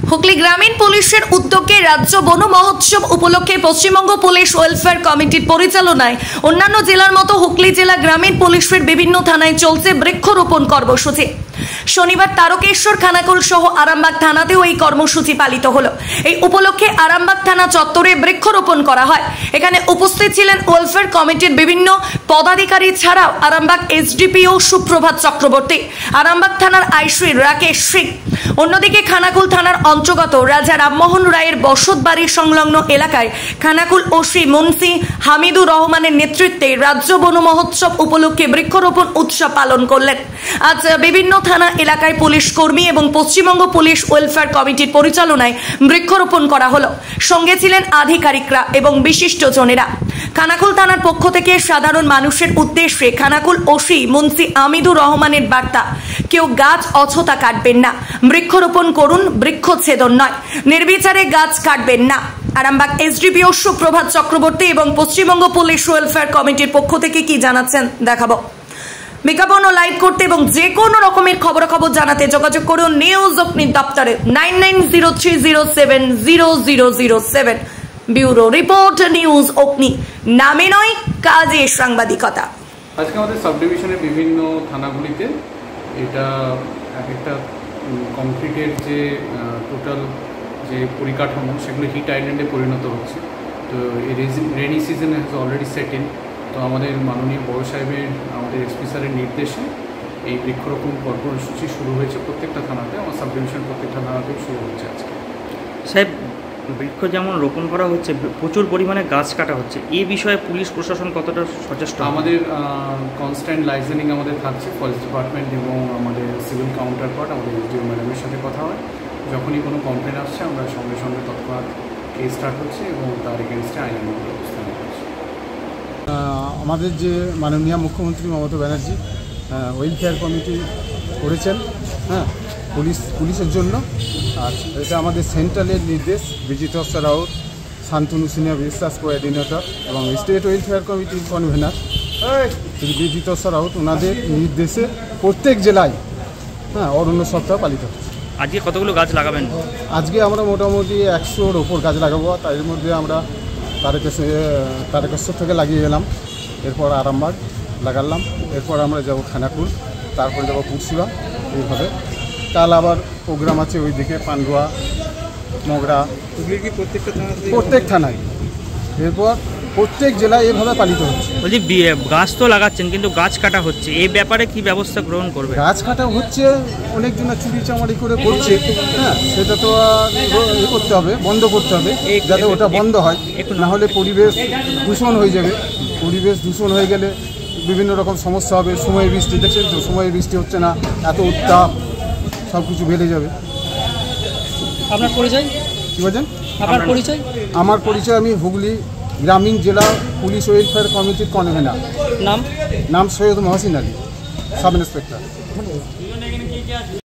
হুগলি গ্রামীণ পুলিশের উদ্যোগে রাজ্য বন মহোৎসব উপলক্ষে পশ্চিমবঙ্গ পুলিশ ওয়েলফেয়ার কমিটির পরিচালনায় অন্যান্য জেলার মতো হুগলি জেলা গ্রামীণ পুলিশের বিভিন্ন থানায় চলছে বৃক্ষরোপণ কর্মসূচি। শনিবার তারকেশ্বর খানাকুল সহ আরামবাগ থানাতেও এই কর্মসূচি পালিত হলো। এই উপলক্ষে আরামবাগ থানা চত্বরে বৃক্ষরোপণ করা হয়। এখানে উপস্থিত ছিলেন ওয়েলফেয়ার কমিটির বিভিন্ন পদাধিকারী ছাড়াও আরামবাগ এসডিপিও সুপ্রভাত চক্রবর্তী, আরামবাগ থানার আইসি রাকেশ সিং। অন্যদিকে খানাকুল থানার অন্তর্গত রাজা রামমোহন রায়ের বসতবাড়ি সংলগ্ন এলাকায় খানাকুল ওসি মুন্সি হামিদুর রহমানের নেতৃত্বে রাজ্য বন মহোৎসব উপলক্ষে বৃক্ষরোপণ উৎসব পালন করলেন। আজ বিভিন্ন থানা এলাকায় পুলিশ কর্মী এবং পশ্চিমবঙ্গ পুলিশ ওয়েলফেয়ার কমিটির পরিচালনায় বৃক্ষরোপণ করা হলো। সঙ্গে ছিলেন আধিকারিকরা এবং বিশিষ্টজনেরা। খানাকুল থানার পক্ষ থেকে সাধারণ মানুষের উদ্দেশ্যে খানাকুল ওসি মুন্সি হামিদুর রহমানের বার্তা, কেউ গাছ অযথা কাটবেন না, বৃক্ষরোপণ করুন, বৃক্ষচ্ছেদন নয়, নির্বিচারে গাছ কাটবেন না। আরামবাগ এসডিপিও সুপ্রভাত চক্রবর্তী এবং পশ্চিমবঙ্গ পুলিশ ওয়েলফেয়ার কমিটির পক্ষ থেকে কি জানাচ্ছেন দেখাবো। বিজ্ঞাপন ও লাইভ করতে এবং যে কোনো রকমের খবরাখবর জানাতে যোগাযোগ করুন নিউজ অগ্নি দপ্তরে 9903070007। ব্যুরো রিপোর্ট, নিউজ অগ্নি, নামে নয় কাজে সাংবাদিকতা। আজকে আমাদের সাব ডিভিশনের বিভিন্ন থানাগুলিতে এটা একটা কংক্রিটের যে টোটাল যে পরিকাঠামো সেগুলো হিট আইল্যান্ডে পরিণত হচ্ছে। তো এই rainy season has already set in. তো আমাদের মাননীয় বড় সাহেবের, আমাদের এসপি স্যারের নির্দেশে এই বৃক্ষরোপণ কর্মসূচি শুরু হয়েছে প্রত্যেকটা থানাতে। আমার সাব ডিভিশন প্রত্যেকটা থানাতেও শুরু হচ্ছে আজকে। সাহেব, বৃক্ষ যেমন রোপণ করা হচ্ছে, প্রচুর পরিমাণে গাছ কাটা হচ্ছে, এই বিষয়ে পুলিশ প্রশাসন কতটা সচেষ্ট? আমাদের কনস্ট্যান্ট লাইজেনিং আমাদের থাকছে। ফরেস্ট ডিপার্টমেন্ট এবং আমাদের সিভিল কাউন্টার পার্ট আমাদের এসডিও ম্যাডামের সাথে কথা হয়। যখনই কোনো কমপ্লেন আসছে আমরা সঙ্গে সঙ্গে তৎক্ষণাৎ কেস স্টার্ট হচ্ছে এবং তার এগেনস্টে আইনানুগ ব্যবস্থা নেওয়া হচ্ছে। আমাদের যে মাননীয় মুখ্যমন্ত্রী মমতা ব্যানার্জি ওয়েলফেয়ার কমিটি করেছেন, পুলিশের জন্য, আর এটা আমাদের সেন্ট্রালের নির্দেশ। বিজিত রাউত, শান্তনু সিনিয়র বিশ্বাস কোঅর্ডিনেটর এবং স্টেট ওয়েলফেয়ার কমিটির কনভেনার বিজিত রাউত, ওনাদের নির্দেশে প্রত্যেক জেলায় অরণ্য সপ্তাহ পালিত হচ্ছে। আজকে কতগুলো গাছ লাগাবেন? আজকে আমরা মোটামুটি 100-র ওপর গাছ লাগাবো। তার মধ্যে আমরা তারকেশ্বর থেকে লাগিয়ে গেলাম, এরপর আরামবাগ লাগালাম, এরপর আমরা যাব খানাকুল, তারপরে যাব পুরসিবা। এইভাবে কাল আবার প্রোগ্রাম আছে ওইদিকে পান্ডুয়া, মগরা, প্রত্যেক থানায়, এরপর প্রত্যেক জেলায় এভাবে পালিত হচ্ছে। বলছি, গাছ তো লাগাচ্ছেন কিন্তু গাছ কাটা হচ্ছে, এই ব্যাপারে কি ব্যবস্থা গ্রহণ করবে? গাছ কাটা হচ্ছে, অনেকজনা চুরি চামারি করে করছে, সেটা তো করতে হবে, বন্ধ করতে হবে, যাতে ওটা বন্ধ হয়। না হলে পরিবেশ দূষণ হয়ে যাবে। পরিবেশ দূষণ হয়ে গেলে বিভিন্ন রকম সমস্যা হবে। সময় বৃষ্টি, দেখছেন তো, সময় বৃষ্টি হচ্ছে না, এত উত্তাপ, সব কিছু বেড়ে যাবে। আপনার পরিচয় কী বলছেন? আপনার পরিচয়? আমার পরিচয়, আমি হুগলি গ্রামীণ জেলা পুলিশ ওয়েলফেয়ার কমিটির কনভেনার। নাম সৈয়দ মহসিন আলী, সাব ইন্সপেক্টর।